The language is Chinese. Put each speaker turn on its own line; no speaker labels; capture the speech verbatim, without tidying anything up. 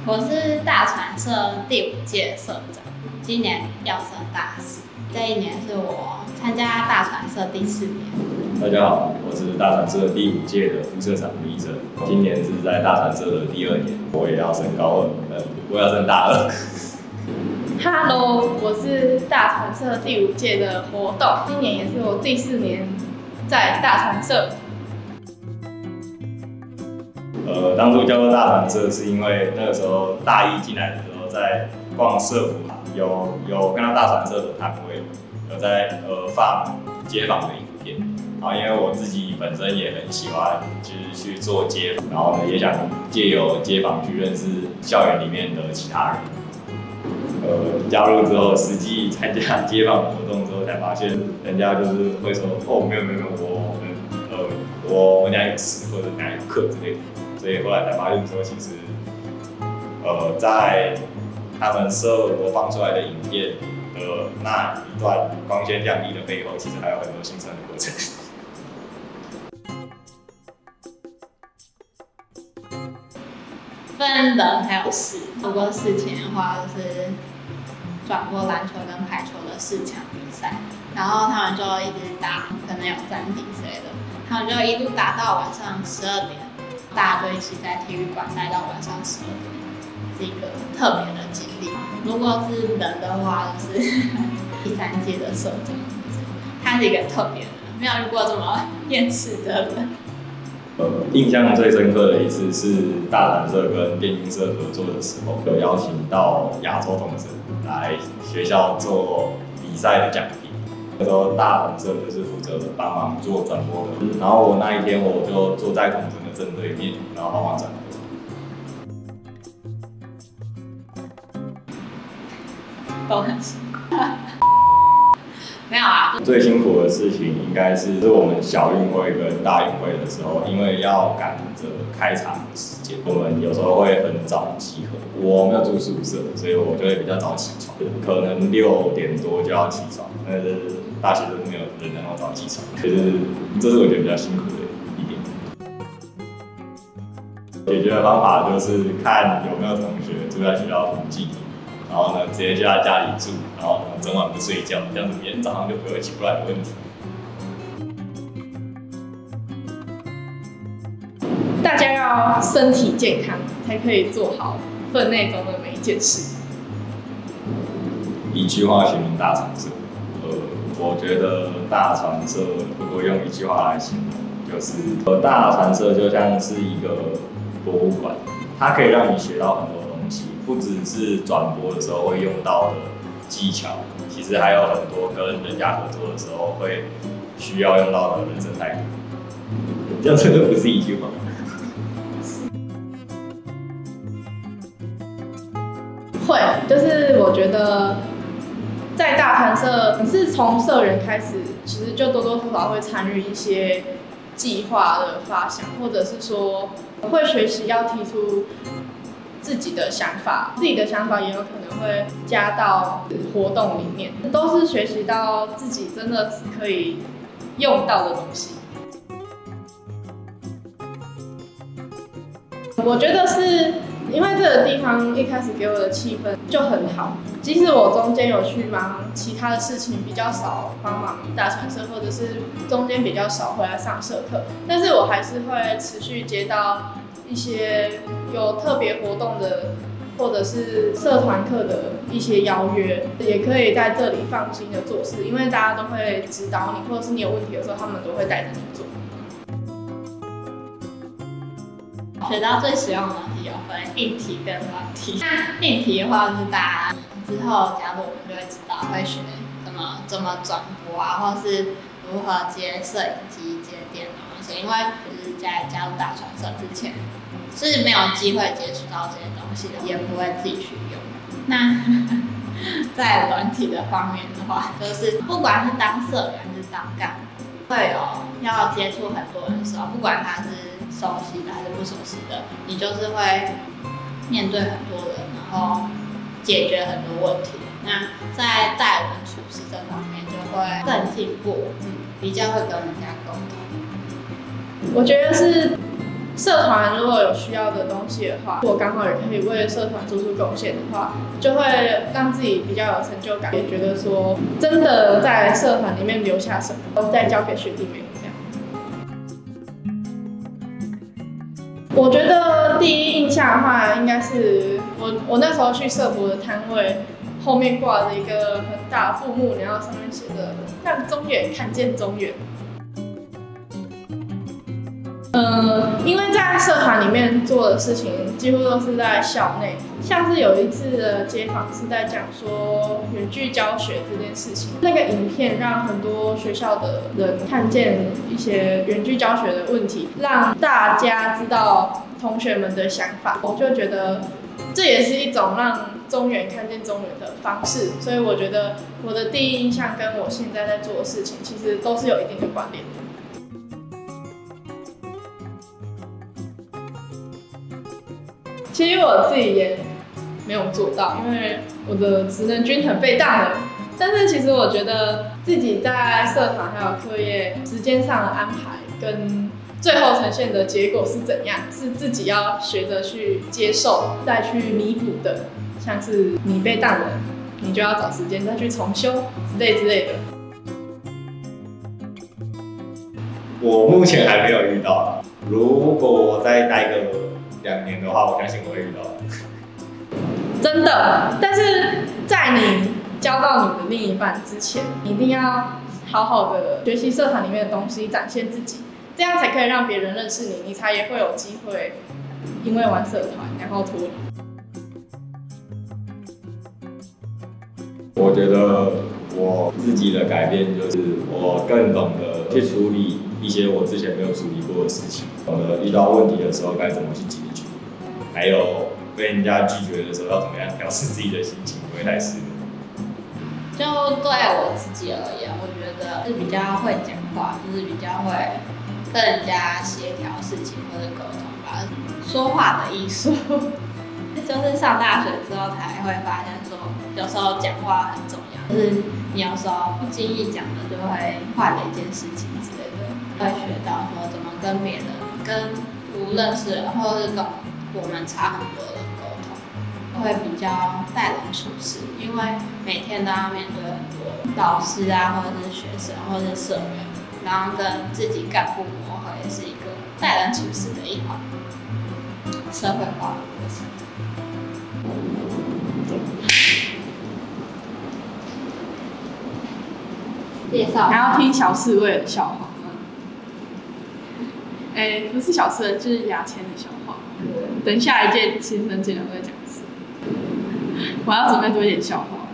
我是大传社第五届社长，今年要升大四，这一年是我参加大传社第四年。
大家好，我是大传社第五届的副社长李哲，今年是在大传社的第二年，我也要升高二，呃，我要升大二。
Hello， 我是大传社第五届的活动，今年也是我第四年在大传社。
呃，当初叫做大传社，是因为那个时候大一进来的时候，在逛社服，有有看到大传社的摊位，有在呃放街访的影片，然后因为我自己本身也很喜欢，就是去做街访，然后呢也想借由街访去认识校园里面的其他人。呃，加入之后，实际参加街访活动之后，才发现人家就是会说，哦，没有没有没有，我呃我我等下有事或者等下有课之类的。所以后来才发现说，其实，呃，在他们社播放出来的影片的那一段光鲜亮丽的背后，其实还有很多辛酸的过程。
分人还有事，如果事情的话，就是转播篮球跟排球的四强比赛，然后他们就一直打，可能有暂停之类的，他们就一路打到晚上十二点。大家就一起在体育馆待到晚上十二点，是一个特别的经历。如果是人的话，就是第三届的社长，他是一个特别的人，没有遇过这么厌世的人。
呃，印象最深刻的一次是大传社跟电竞社合作的时候，有邀请到亚洲同事来学校做比赛的奖品。那时候大传社就是负责帮忙做转播的，然后我那一天我就坐在统神的正对面，然后帮忙转
播。都很辛苦。没有啊。
最辛苦的事情应该是我们小运会跟大运会的时候，因为要赶着开场的时间，我们有时候会很早集合。我没有住宿舍，所以我就会比较早起床，可能六点多就要起床。但是大学生没有人能够早起床，可是这是我觉得比较辛苦的一点。解决的方法就是看有没有同学住在学校附近，然后呢直接去他家里住，然后呢整晚不睡觉，这样子明天早上就不会有起不来的问题。
大家要身体健康，才可以做好分内中的每一件事。
一句话形容大传社。我觉得大传社如果用一句话来形容，就是呃大传社就像是一个博物馆，它可以让你学到很多东西，不只是转播的时候会用到的技巧，其实还有很多跟人家合作的时候会需要用到的人生态度。这样真的不是一句话。
会，就是我觉得。在大传社，你是从社员开始，其实就多多少少会参与一些计划的发想，或者是说会学习要提出自己的想法，自己的想法也有可能会加到活动里面，都是学习到自己真的是可以用到的东西。我觉得是因为这个地方一开始给我的气氛就很好。即使我中间有去忙其他的事情，比较少帮忙大传社，或者是中间比较少回来上社课，但是我还是会持续接到一些有特别活动的，或者是社团课的一些邀约，也可以在这里放心的做事，因为大家都会指导你，或者是你有问题的时候，他们都会带着你做。
学到最实用的东西有分硬题跟软题。那硬题的话，就是大家之后加入我们就会知道会学怎么怎么转播啊，或是如何接摄影机、接电脑那些。因为就是在加入大传社之前是没有机会接触到这些东西的，也不会自己去用。那在软体的方面的话，就是不管是当社员还是当干部，会有要接触很多人的时候，不管他是熟悉的还是不熟悉的，你就是会面对很多人，然后解决很多问题。那在待人处事这方面就会更进步，嗯，比较会跟人家沟通。
我觉得是社团如果有需要的东西的话，我刚好也可以为社团做出贡献的话，就会让自己比较有成就感，也觉得说真的在社团里面留下什么，都再交给学弟妹这样。我觉得第一印象的话，应该是我我那时候去社博的摊位。后面挂着一个很大的副幕，然后上面写着“让中原看见中原”。呃，因为在社团里面做的事情几乎都是在校内，像是有一次的街访是在讲说远距教学这件事情，那个影片让很多学校的人看见一些远距教学的问题，让大家知道同学们的想法，我就觉得这也是一种让中原看见中原的方式，所以我觉得我的第一印象跟我现在在做的事情其实都是有一定的关联的。其实我自己也没有做到，因为我的职能均衡被当了。但是其实我觉得自己在社团还有课业时间上的安排，跟最后呈现的结果是怎样，是自己要学着去接受，再去弥补的。像是你被当了，你就要找时间再去重修之类之类的。
我目前还没有遇到，如果我再待个两年的话，我相信我会遇到。
真的，但是在你交到你的另一半之前，你一定要好好的学习社团里面的东西，展现自己，这样才可以让别人认识你，你才也会有机会因为玩社团然后脱离。
我觉得我自己的改变就是我更懂得去处理一些我之前没有处理过的事情，懂得遇到问题的时候该怎么去解决，还有被人家拒绝的时候要怎么样调试自己的心情，不会太失落。
就对我自己而言，我觉得是比较会讲话，就是比较会跟人家协调事情或者沟通吧，说话的艺术。就是上大学之后才会发现说，有时候讲话很重要，就是你有时候不经意讲的就会坏了一件事情之类的，会学到说怎么跟别人、跟不认识人或者是跟我们差很多的人沟通，会比较待人处事，因为每天都要面对很多老师啊，或者是学生，或者是社员，然后跟自己干部磨合也是一个待人处事的一环，社会化的过程。介绍
还要听小刺猬的笑话吗？哎、欸，不是小刺猬，就是牙签的笑话。等下一届新生进来我再讲一次。我要准备多一点笑话。